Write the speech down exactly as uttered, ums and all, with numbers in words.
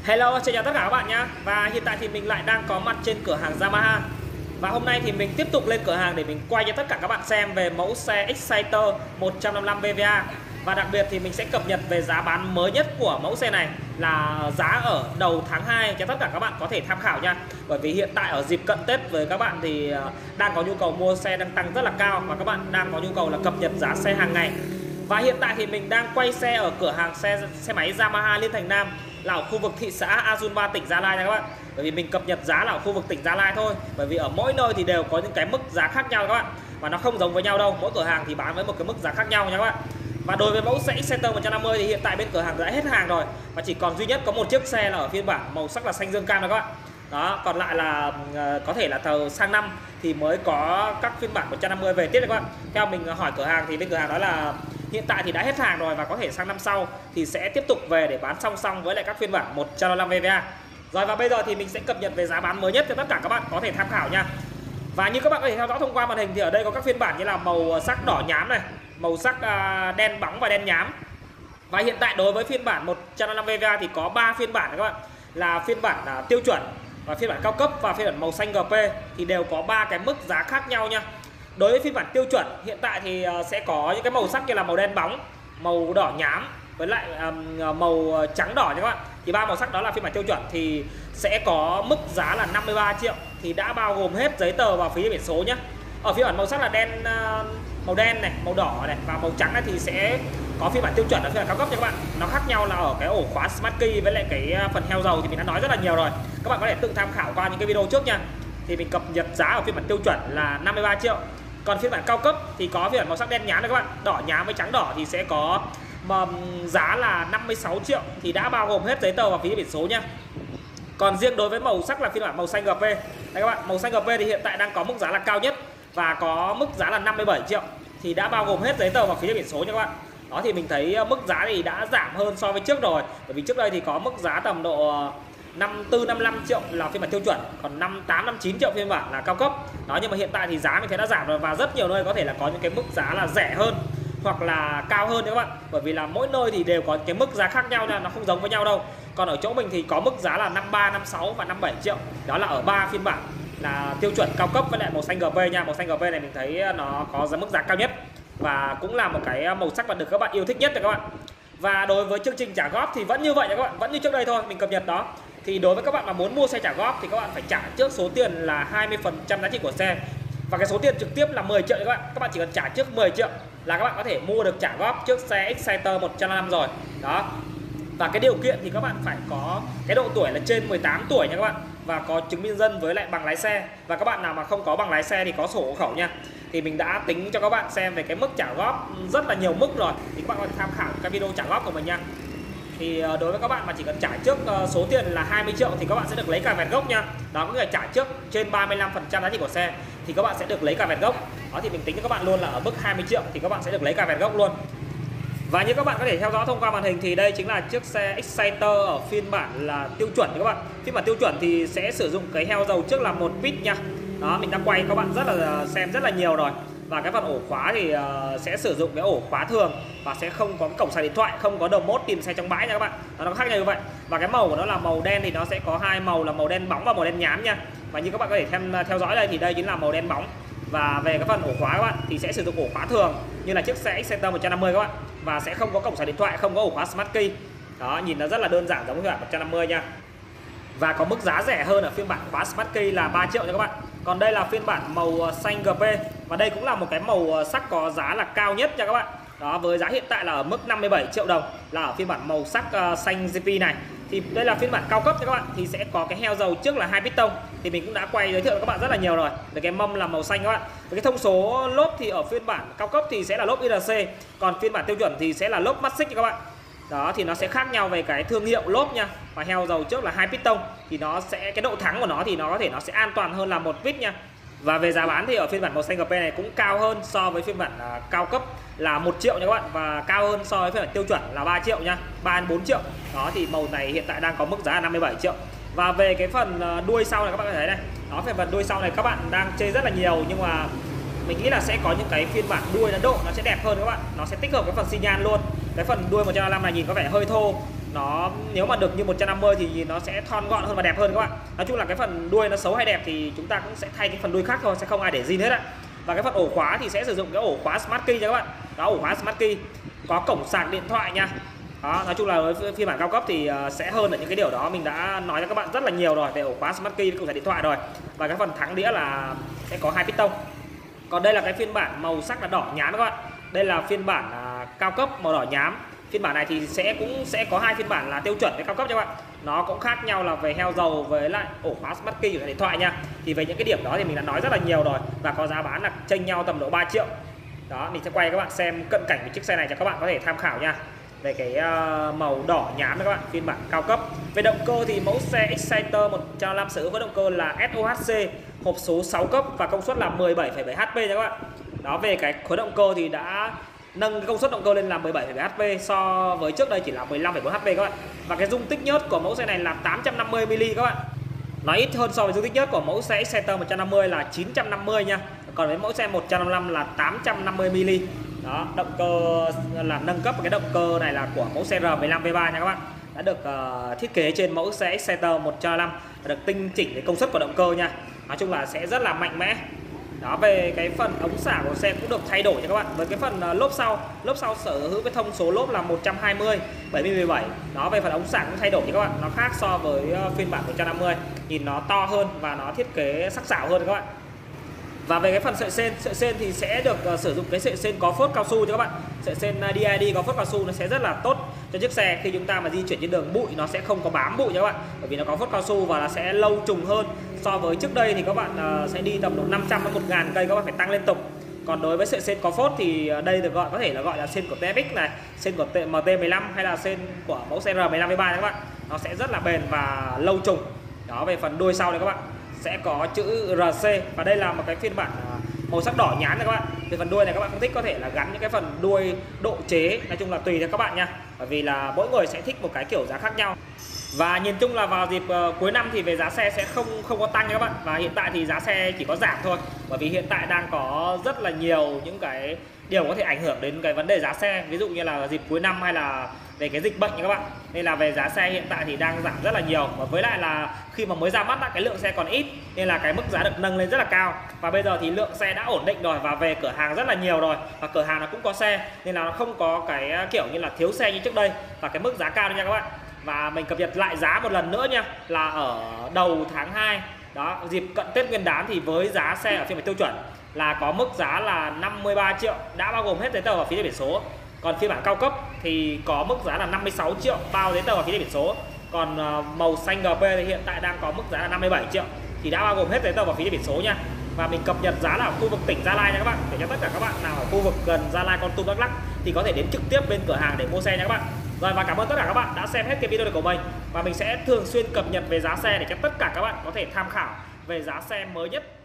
Hello, xin chào tất cả các bạn nhé. Và hiện tại thì mình lại đang có mặt trên cửa hàng Yamaha. Và hôm nay thì mình tiếp tục lên cửa hàng để mình quay cho tất cả các bạn xem về mẫu xe Exciter một trăm năm mươi lăm vê vê a. Và đặc biệt thì mình sẽ cập nhật về giá bán mới nhất của mẫu xe này, là giá ở đầu tháng hai cho tất cả các bạn có thể tham khảo nha. Bởi vì hiện tại ở dịp cận Tết với các bạn thì đang có nhu cầu mua xe đang tăng rất là cao, và các bạn đang có nhu cầu là cập nhật giá xe hàng ngày. Và hiện tại thì mình đang quay xe ở cửa hàng xe xe máy Yamaha Liên Thành Nam, là ở khu vực thị xã Azunba, tỉnh Gia Lai nha các bạn. Bởi vì mình cập nhật giá là ở khu vực tỉnh Gia Lai thôi, bởi vì ở mỗi nơi thì đều có những cái mức giá khác nhau các bạn, và nó không giống với nhau đâu. Mỗi cửa hàng thì bán với một cái mức giá khác nhau nha các bạn. Và đối với mẫu xe Exciter một trăm năm mươi thì hiện tại bên cửa hàng đã hết hàng rồi, và chỉ còn duy nhất có một chiếc xe là ở phiên bản màu sắc là xanh dương cam đó các bạn. Đó, còn lại là uh, có thể là thờ sang năm thì mới có các phiên bản một trăm năm mươi về tiếp các bạn. Theo mình hỏi cửa hàng thì bên cửa hàng nói là hiện tại thì đã hết hàng rồi, và có thể sang năm sau thì sẽ tiếp tục về để bán song song với lại các phiên bản một trăm năm mươi lăm vê vê a. Rồi, và bây giờ thì mình sẽ cập nhật về giá bán mới nhất cho tất cả các bạn có thể tham khảo nha. Và như các bạn có thể theo dõi thông qua màn hình thì ở đây có các phiên bản như là màu sắc đỏ nhám này, màu sắc uh, đen bóng và đen nhám. Và hiện tại đối với phiên bản một trăm năm mươi lăm vê vê a thì có ba phiên bản các bạn, là phiên bản uh, tiêu chuẩn, và phiên bản cao cấp và phiên bản màu xanh giê pê, thì đều có ba cái mức giá khác nhau nha. Đối với phiên bản tiêu chuẩn hiện tại thì sẽ có những cái màu sắc như là màu đen bóng, màu đỏ nhám với lại um, màu trắng đỏ nha các bạn. Thì ba màu sắc đó là phiên bản tiêu chuẩn thì sẽ có mức giá là năm mươi ba triệu, thì đã bao gồm hết giấy tờ và phí biển số nhé. Ở phiên bản màu sắc là đen, uh, màu đen này, màu đỏ này và màu trắng này thì sẽ có phiên bản tiêu chuẩn và phiên bản cao cấp nha các bạn. Nó khác nhau là ở cái ổ khóa Smart Key với lại cái phần heo dầu thì mình đã nói rất là nhiều rồi. Các bạn có thể tự tham khảo qua những cái video trước nha. Thì mình cập nhật giá ở phiên bản tiêu chuẩn là năm mươi ba triệu. Còn phiên bản cao cấp thì có phiên bản màu sắc đen nhám này các bạn, đỏ nhám với trắng đỏ thì sẽ có mà giá là năm mươi sáu triệu, thì đã bao gồm hết giấy tờ và phí biển số nha. Còn riêng đối với màu sắc là phiên bản màu xanh giê pê, đây các bạn, màu xanh giê pê thì hiện tại đang có mức giá là cao nhất và có mức giá là năm mươi bảy triệu, thì đã bao gồm hết giấy tờ và phí biển số nha các bạn. Đó, thì mình thấy mức giá thì đã giảm hơn so với trước rồi, bởi vì trước đây thì có mức giá tầm độ năm mươi tư năm mươi lăm triệu là phiên bản tiêu chuẩn, còn năm mươi tám năm mươi chín triệu phiên bản là cao cấp. Đó, nhưng mà hiện tại thì giá mình thấy đã giảm rồi, và rất nhiều nơi có thể là có những cái mức giá là rẻ hơn hoặc là cao hơn đấy các bạn. Bởi vì là mỗi nơi thì đều có cái mức giá khác nhau nha, nó không giống với nhau đâu. Còn ở chỗ mình thì có mức giá là năm mươi ba, năm mươi sáu và năm mươi bảy triệu. Đó là ở ba phiên bản là tiêu chuẩn, cao cấp với lại màu xanh giê pê nha. Màu xanh giê pê này mình thấy nó có giá mức giá cao nhất và cũng là một cái màu sắc mà được các bạn yêu thích nhất rồi các bạn. Và đối với chương trình trả góp thì vẫn như vậy nha các bạn, vẫn như trước đây thôi, mình cập nhật đó. Thì đối với các bạn mà muốn mua xe trả góp thì các bạn phải trả trước số tiền là hai mươi phần trăm giá trị của xe, và cái số tiền trực tiếp là mười triệu các bạn. Các bạn chỉ cần trả trước mười triệu là các bạn có thể mua được trả góp trước xe Exciter một trăm năm mươi lăm rồi. Đó. Và cái điều kiện thì các bạn phải có cái độ tuổi là trên mười tám tuổi nha các bạn, và có chứng minh nhân dân với lại bằng lái xe. Và các bạn nào mà không có bằng lái xe thì có sổ hộ khẩu nha. Thì mình đã tính cho các bạn xem về cái mức trả góp rất là nhiều mức rồi, thì các bạn có thể tham khảo cái video trả góp của mình nha. Thì đối với các bạn mà chỉ cần trả trước số tiền là hai mươi triệu thì các bạn sẽ được lấy cả vẹt gốc nha. Đó, có người trả trước trên ba mươi lăm phần trăm giá trị của xe thì các bạn sẽ được lấy cả vẹt gốc. Đó, thì mình tính cho các bạn luôn là ở mức hai mươi triệu thì các bạn sẽ được lấy cả vẹt gốc luôn. Và như các bạn có thể theo dõi thông qua màn hình thì đây chính là chiếc xe Exciter ở phiên bản là tiêu chuẩn các bạn. Phiên bản tiêu chuẩn thì sẽ sử dụng cái heo dầu trước là một pít nha. Đó, mình đã quay các bạn rất là xem rất là nhiều rồi. Và cái phần ổ khóa thì uh, sẽ sử dụng cái ổ khóa thường và sẽ không có cái cổng sạc điện thoại, không có đầu mốt tìm xe trong bãi nha các bạn. Đó, nó khác nhau như vậy. Và cái màu của nó là màu đen thì nó sẽ có hai màu là màu đen bóng và màu đen nhám nha. Và như các bạn có thể thêm theo dõi đây thì đây chính là màu đen bóng. Và về cái phần ổ khóa các bạn thì sẽ sử dụng ổ khóa thường như là chiếc xe Exciter một trăm năm mươi các bạn, và sẽ không có cổng sạc điện thoại, không có ổ khóa Smart Key. Đó, nhìn nó rất là đơn giản giống như bản một trăm năm mươi nha. Và có mức giá rẻ hơn ở phiên bản khóa Smart Key là ba triệu nha các bạn. Còn đây là phiên bản màu xanh giê pê, và đây cũng là một cái màu sắc có giá là cao nhất nha các bạn. Đó, với giá hiện tại là ở mức năm mươi bảy triệu đồng là ở phiên bản màu sắc uh, xanh giê pê này. Thì đây là phiên bản cao cấp nha các bạn, thì sẽ có cái heo dầu trước là hai piston. Thì mình cũng đã quay giới thiệu cho các bạn rất là nhiều rồi. Về cái mâm là màu xanh các bạn. Với cái thông số lốp thì ở phiên bản cao cấp thì sẽ là lốp i rờ xê, còn phiên bản tiêu chuẩn thì sẽ là lốp Matic nha các bạn. Đó, thì nó sẽ khác nhau về cái thương hiệu lốp nha. Và heo dầu trước là hai piston thì nó sẽ cái độ thắng của nó thì nó có thể nó sẽ an toàn hơn là một pít nha. Và về giá bán thì ở phiên bản màu xanh giê pê này cũng cao hơn so với phiên bản uh, cao cấp là một triệu nha các bạn, và cao hơn so với phiên bản tiêu chuẩn là ba triệu nha, ba đến bốn triệu. Đó, thì màu này hiện tại đang có mức giá là năm mươi bảy triệu. Và về cái phần uh, đuôi sau này các bạn có thấy này. Đó, về phần đuôi sau này các bạn đang chê rất là nhiều, nhưng mà mình nghĩ là sẽ có những cái phiên bản đuôi nó độ nó sẽ đẹp hơn các bạn. Nó sẽ tích hợp cái phần xi nhan luôn. Cái phần đuôi một trăm năm mươi lăm này nhìn có vẻ hơi thô, nó nếu mà được như một trăm năm mươi thì nó sẽ thon gọn hơn và đẹp hơn các bạn. Nói chung là cái phần đuôi nó xấu hay đẹp thì chúng ta cũng sẽ thay cái phần đuôi khác thôi, sẽ không ai để zin hết ạ. Và cái phần ổ khóa thì sẽ sử dụng cái ổ khóa Smart Key nha các bạn. Đó, ổ khóa Smart Key, có cổng sạc điện thoại nha. Đó, nói chung là với phiên bản cao cấp thì sẽ hơn ở những cái điều đó mình đã nói cho các bạn rất là nhiều rồi về ổ khóa Smart Key với cổng sạc điện thoại rồi. Và cái phần thắng đĩa là sẽ có hai piston. Còn đây là cái phiên bản màu sắc là đỏ nhám các bạn. Đây là phiên bản à, cao cấp màu đỏ nhám. Phiên bản này thì sẽ cũng sẽ có hai phiên bản là tiêu chuẩn với cao cấp cho các bạn. Nó cũng khác nhau là về heo dầu với lại ổ khóa Smart Key của điện thoại nha. Thì về những cái điểm đó thì mình đã nói rất là nhiều rồi và có giá bán là chênh nhau tầm độ ba triệu. Đó, mình sẽ quay các bạn xem cận cảnh về chiếc xe này cho các bạn có thể tham khảo nha. Về cái uh, màu đỏ nhám đó các bạn, phiên bản cao cấp. Về động cơ thì mẫu xe Exciter một trăm năm mươi sở hữu với động cơ là ét o hát xê, hộp số sáu cấp và công suất là mười bảy phẩy bảy hát pê nha các bạn. Đó, về cái khối động cơ thì đã nâng công suất động cơ lên là mười bảy phẩy bảy hát pê, so với trước đây chỉ là mười lăm phẩy bốn hát pê các bạn. Và cái dung tích nhớt của mẫu xe này là tám trăm năm mươi mi-li-mét các bạn. Nó ít hơn so với dung tích nhớt của mẫu xe Exciter một trăm năm mươi là chín trăm năm mươi nha. Còn với mẫu xe một trăm năm mươi lăm là tám trăm năm mươi mi-li-mét. Đó, động cơ là nâng cấp, cái động cơ này là của mẫu xe R mười lăm V ba nha các bạn. Đã được uh, thiết kế trên mẫu xe Exciter một trăm năm mươi lăm, được tinh chỉnh cái công suất của động cơ nha. Nói chung là sẽ rất là mạnh mẽ. Đó, về cái phần ống xả của xe cũng được thay đổi cho các bạn. Với cái phần uh, lốp sau, lốp sau sở hữu cái thông số lốp là một trăm hai mươi bảy mươi mười bảy. Đó, về phần ống xả cũng thay đổi cho các bạn. Nó khác so với uh, phiên bản một trăm năm mươi, nhìn nó to hơn và nó thiết kế sắc sảo hơn các bạn. Và về cái phần sợi sên, sợi sên thì sẽ được uh, sử dụng cái sợi sên có phốt cao su cho các bạn. Sợi sên uh, đê i đê có phốt cao su nó sẽ rất là tốt cho chiếc xe khi chúng ta mà di chuyển trên đường bụi, nó sẽ không có bám bụi cho các bạn, bởi vì nó có phốt cao su và nó sẽ lâu trùng hơn so với trước đây thì các bạn uh, sẽ đi tầm độ năm trăm đến một nghìn cây các bạn phải tăng liên tục. Còn đối với sợi sên có phốt thì đây được gọi có thể là gọi là sên của tê ép ích này, sên của em tê mười lăm hay là sên của mẫu xe R mười lăm V ba các bạn. Nó sẽ rất là bền và lâu trùng. Đó, về phần đuôi sau này các bạn sẽ có chữ rờ xê và đây là một cái phiên bản màu sắc đỏ nhám này các bạn. Về phần đuôi này các bạn không thích có thể là gắn những cái phần đuôi độ chế, nói chung là tùy theo các bạn nha, bởi vì là mỗi người sẽ thích một cái kiểu giá khác nhau. Và nhìn chung là vào dịp uh, cuối năm thì về giá xe sẽ không không có tăng nha các bạn. Và hiện tại thì giá xe chỉ có giảm thôi, bởi vì hiện tại đang có rất là nhiều những cái điều có thể ảnh hưởng đến cái vấn đề giá xe, ví dụ như là dịp cuối năm hay là về cái dịch bệnh nha các bạn. Nên là về giá xe hiện tại thì đang giảm rất là nhiều, và với lại là khi mà mới ra mắt cái lượng xe còn ít nên là cái mức giá được nâng lên rất là cao. Và bây giờ thì lượng xe đã ổn định rồi và về cửa hàng rất là nhiều rồi, và cửa hàng nó cũng có xe nên là nó không có cái kiểu như là thiếu xe như trước đây và cái mức giá cao nha các bạn. Và mình cập nhật lại giá một lần nữa nha, là ở đầu tháng hai đó, dịp cận Tết Nguyên đán thì với giá xe ở phiên bản tiêu chuẩn là có mức giá là năm mươi ba triệu, đã bao gồm hết giấy tờ và phí biển số. Còn phiên bản cao cấp thì có mức giá là năm mươi sáu triệu bao giấy tờ và phí biển số. Còn màu xanh giê pê thì hiện tại đang có mức giá là năm mươi bảy triệu thì đã bao gồm hết giấy tờ và phí biển số nha. Và mình cập nhật giá là ở khu vực tỉnh Gia Lai nha các bạn, để cho tất cả các bạn nào ở khu vực gần Gia Lai, Kon Tum, Đắk Lắk thì có thể đến trực tiếp bên cửa hàng để mua xe nha các bạn. Rồi, và cảm ơn tất cả các bạn đã xem hết cái video này của mình, và mình sẽ thường xuyên cập nhật về giá xe để cho tất cả các bạn có thể tham khảo về giá xe mới nhất